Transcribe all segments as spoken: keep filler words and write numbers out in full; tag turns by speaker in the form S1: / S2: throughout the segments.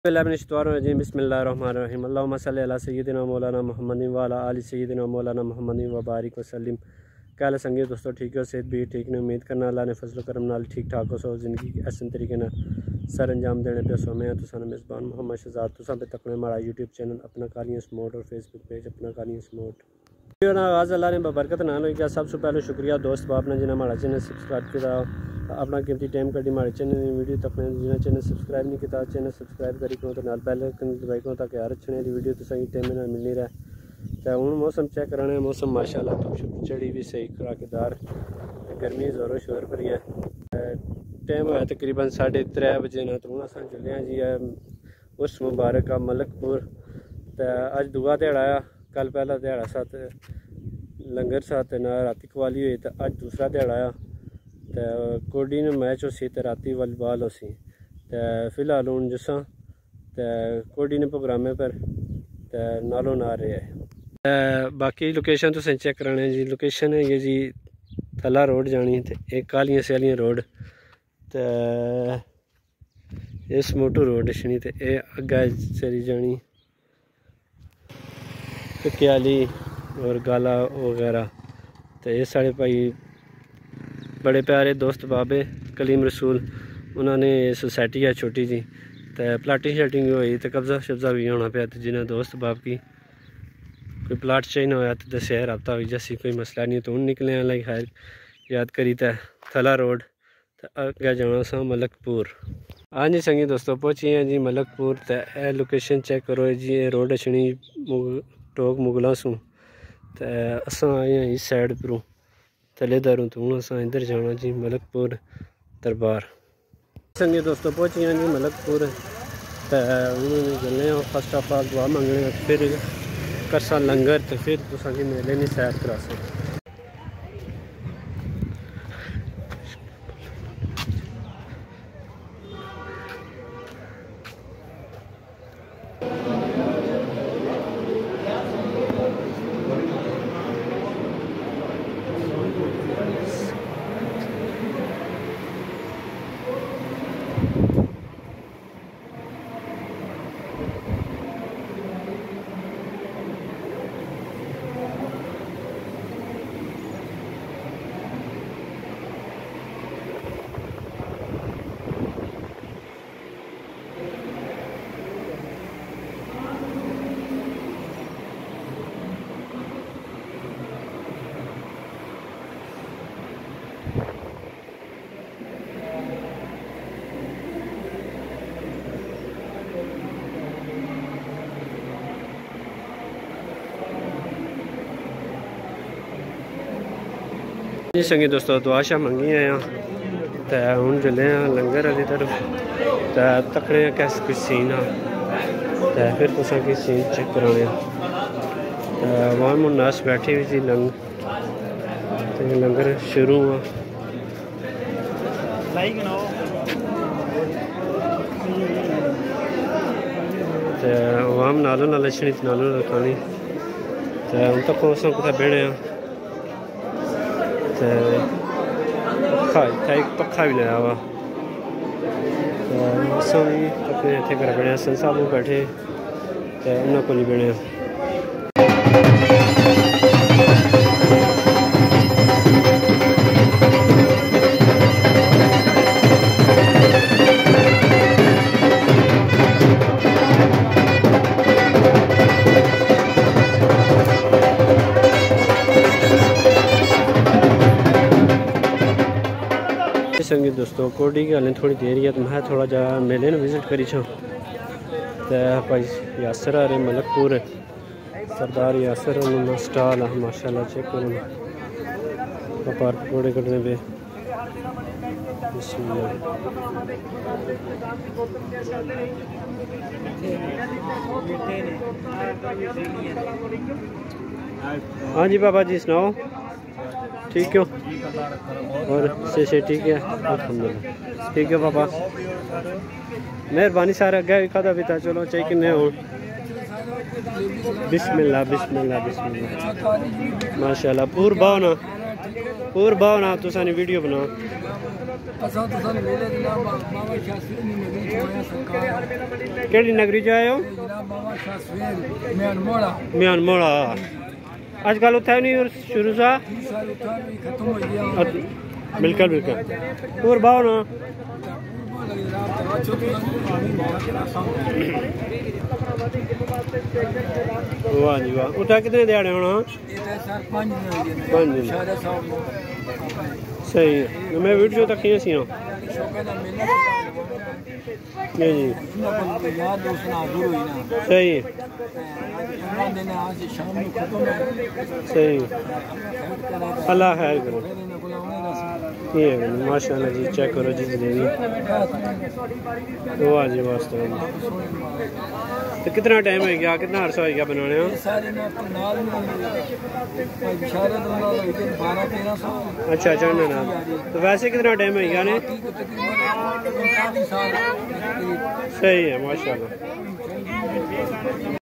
S1: बिस्मिल्लाहिर्रहमानिर्रहीम अल्लाहुम्मा सल्ली अला सय्यिदिना मौलाना मुहम्मदिन व अला आलि सय्यिदिना मौलाना मुहम्मदिन व बारिक वसल्लिम। क्या हाल संगे दोस्तों, ठीक हो? सेहत भी ठीक ने? उम्मीद करना अल्लाह ने फजल करम नाल ठीक ठाक हो सो जिंदगी ऐसे तरीके ना सर अंजाम देने पे सो मैं तुसा मेज़बान मोहम्मद शहजाद तुसा पे तकने हमारा यूट्यूब चैनल अपना कालियां स्मोट और फेसबुक पेज अपना कालियां स्मोट वीडियो ना आगाज़ अल्लाह ने बरकत नाल हो गया। सबसे पहले शुक्रिया दोस्त बाप ने जिन्हें हमारा चैनल सब्सक्राइब किया, अपना कीमती टाइम कटी हमारे चैनल वीडियो तक जिन्हें चैनल सब्सक्राइब नहीं किया चैनल सब्सक्राइब करी करो तो नाल बेल आइकन दबाई करो ताकि हर अच्छे दी वीडियो तुसा टाइम में मिलनी रहे। तो हूँ मौसम चेक कराने मौसम माशाल्लाह धुप चढ़ी भी सही खराकेदार, गर्मी जोरों शोर पर है। टाइम होया तकरीबन साढ़े त्रै बजे ना तो हूँ अस चले जी है उस मुबारक आ मलकपुर। तो अज दूआ ध्याड़ा आ, कल पहला ध्याड़ा सा लंगर सा ना राती कवाली हुई, तो अज दूसरा ध्याड़ा आ। तो कोडी ने मैच हो सी तो राती वॉलीबॉल हो सी। तो फिलहाल हूँ जसा तो कोडी ने प्रोग्रामे पर तो नालों ना रहे है। बाकी लोकेशन तो चेक कराने जी, लोकेशन है ये जी थला रोड जानी तो एक कालियां सैलियां रोड तो इस मोटू रोड छनी तो ये अग्गे चली जानी पिक्याली और गाला वगैरह। तो ये साढ़े भाई बड़े प्यारे दोस्त बाबे कलीम रसूल उन्होंने सोसाइटी है छोटी जी तो प्लाटिंग शल्टिंग हुई तो कब्जा शब्जा भी होना पाया। तो जिन्हें दोस्त बाप की कोई प्लाट चाहिए होया तो दसिया रबता हुई जैसी कोई मसला नहीं। तो हूँ निकले लाइक खैर याद करी तो थला रोड तो अगे जाना सा मलकपुर। हाँ जी संगी दोस्तों पहुँची हैं जी मलकपुर। तो यह लोकेशन चेक करो जी, ये रोड अछनी टोक मुगलों सू तो असा आए हैं इस साइड परों थलेदारों तो हूँ असा इधर जाना जी मलकपुर दरबार। संगे दोस्तों पहुँची हैं जी मलकपुर तो उन्होंने चलने फर्स्ट ऑफ ऑल दुआ मंगने फिर करसा लंगर तो फिर तुसा की मेले नहीं सैर करा सकते। जी संगी दोस्तों दुआ शा मंगी हैं तो हूँ चले हैं लंगर वाली तरफ तो तकने कैस कुछ सीन आ तो फिर तुसा की सीन चेक कराने तो वहाँ मुन्नास बैठी हुई थी लंग तो लंगर शुरू हुआ तो वहाँ नालों ना लछनी नालों रखानी तो हम तक उस कुछ बहने पखा इतना एक पखा भी लाया हुआ तो असा भी अपने इतने घर बने सन साहब बैठे तो उन्होंने को नहीं बने। संगीत दोस्तों कोडी की हालें थोड़ी देर है तो मैं थोड़ा जा मेले में विजिट करी छो तो भाई यासर आ रहे मलकपुर सरदार यासर उन्होंने स्टॉल है माशाल्लाह चेक करो व्यापार पकौड़े कटने पे। हाँ जी बाबा जी सुनाओ ठीक हो और से से ठीक है अल्हम्दुलिल्लाह ठीक है बाबा मेहरबानी सारे अगे भी खादा पीता चलो चाहिए किन्ने हो। बिस्मिल्लाह बिस्मिल्लाह बिस्मिल्लाह माशाल्लाह पूर बाओ ना पूर बाओ ना तुसा ने वीडियो बनाओ केड़ी नगरी च आए हो? म्यान मोड़ा अजकल उत्थे नहीं शुरू सा बिल्कुल बिल्कुल और बाहो ना वाह जी वाह उत्थे कितने दिहाड़े होना? पाँच दिन सही है मैं वीडियो तक ही सी जी सही सही अल्लाह खैर करो ये माशाल्लाह जी चेक करो जी जलेबी वाह जी वास्तव में तो कितना टाइम हो गया कितना अरसा हो गया बनाने अच्छा अच्छा ना ना तो वैसे कितना टाइम हो गया ने सही है माशाल्लाह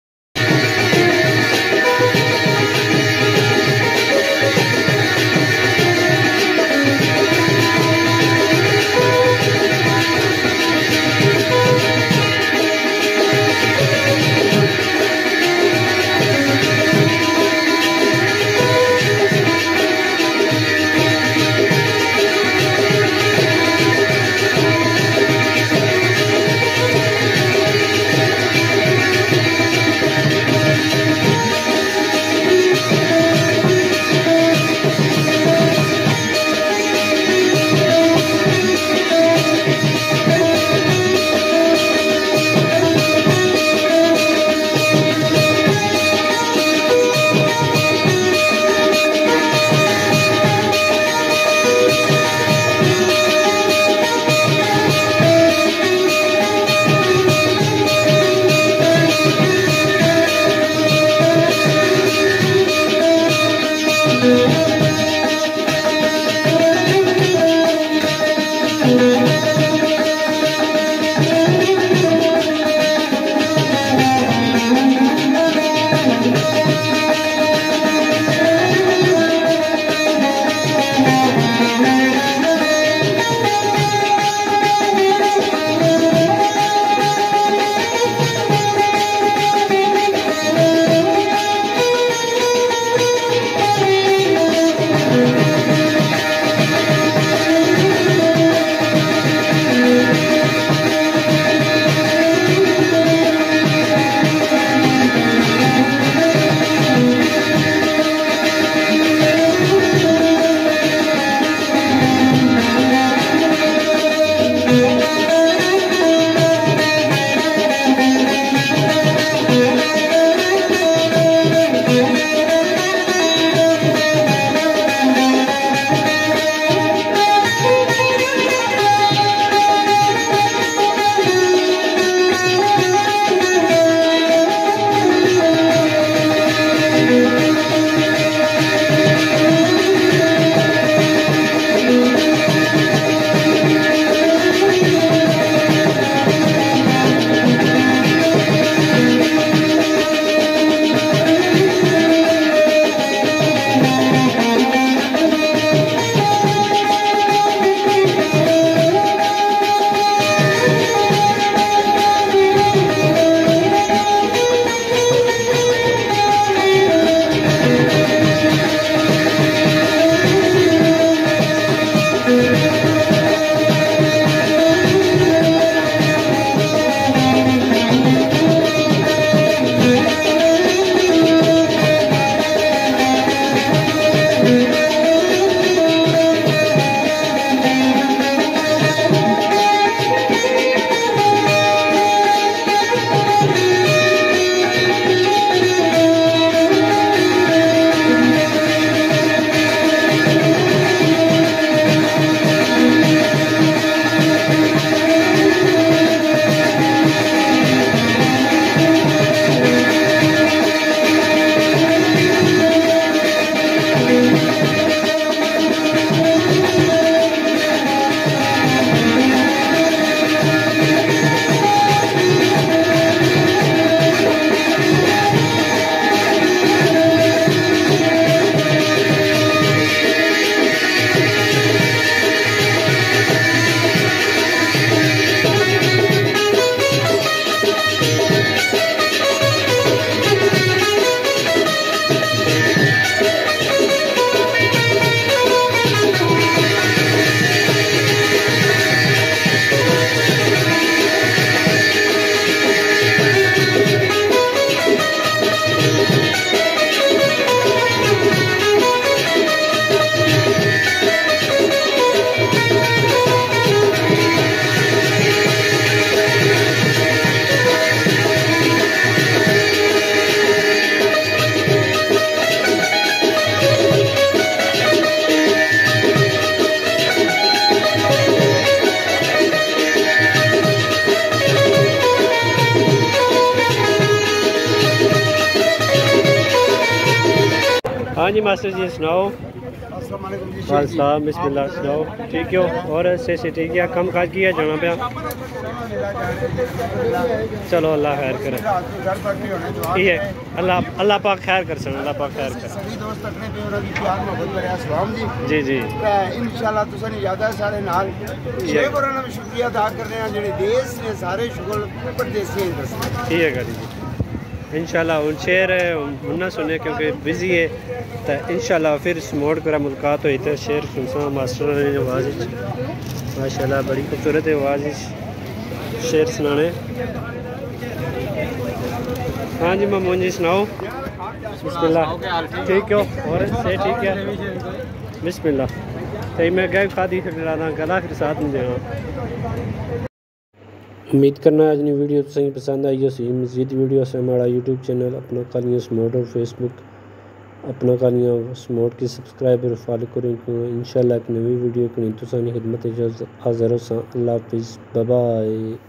S1: हाँ जी मास्टर जी सुनाओ। वालेकुम बिस्मिल्लाह सुनाओ। ठीक हो और ऐसे से ठीक है। कम काज किया जाना पे चलो अल्लाह खैर करे। ठीक है अल्लाह अल्लाह पाक खैर कर सन अल्लाह पाक खैर कर जी जी
S2: इंशाल्लाह तुसां याद है सारे नाल शेख होरां दा शुक्रिया अदा कर रहे हैं जेड़े देश ने सारे शुगर परदेसी हैं।
S1: ठीक है करी जी इंशाल्लाह हूँ शेर मुन्ना सुने क्योंकि बिजी है तो इंशाल्लाह फिर स्मोट करा मुलाकात हुई तो शेर सुनसा मास्टर ने आवाज़ माशाल्लाह बड़ी खूबसूरत है आवाज़ शेर सुनाने। हाँ जी मामून जी सुनाओ। बिस्मिल्लाह ठीक हो और से ठीक है बिस्मिल्लाह तो मैं गए खादी फिर गला फिर साथ में देना। उम्मीद करना अजनी वीडियो तुसें पसंद आई हो। सी मजीद वीडियो से हमारा यूट्यूब चैनल अपना कालियां स्मोट और फेसबुक अपना कालियां स्मोट की सब्सक्राइब और फॉलो करें। इंशाल्लाह एक नवी वीडियो की तुसां खिदमत हाज़िर हो। अल्लाह हाफिज़ बाय बाय।